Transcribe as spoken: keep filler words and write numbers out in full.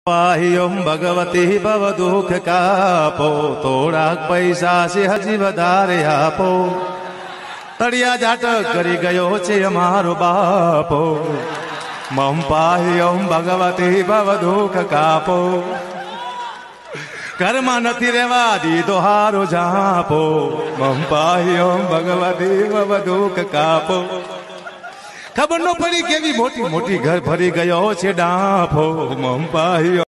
પાહિયમ ભગવતી ભવ દુઃખ કાપો, થોડાક પૈસા છે હજી વધારે આપો, તળિયા જાટક કરી ગયો છે અમારો બાપો. મમ પાહિયમ ભગવતી ભવ દુઃખ કાપો, ઘરમાં નથી રહેવા દીધો હારો જાપો. મમ પાહિયમ ભગવતી ભવ દુઃખ કાપો, ખબર ન પડી કેવી મોટી મોટી ઘર ભરી ગયો છે ડાફો. મમ પાહિયમ